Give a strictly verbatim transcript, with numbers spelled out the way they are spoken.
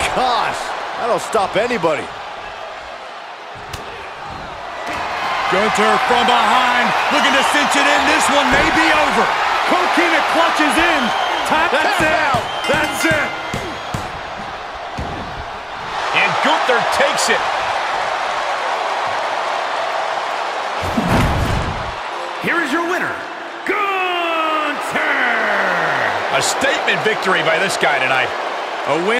gosh, that'll stop anybody. Gunther from behind, looking to cinch it in. This one may be over. Coquina clutches in. Time. That's it. That's it. And Gunther takes it. Here is your winner, Gunther. A statement victory by this guy tonight. A win.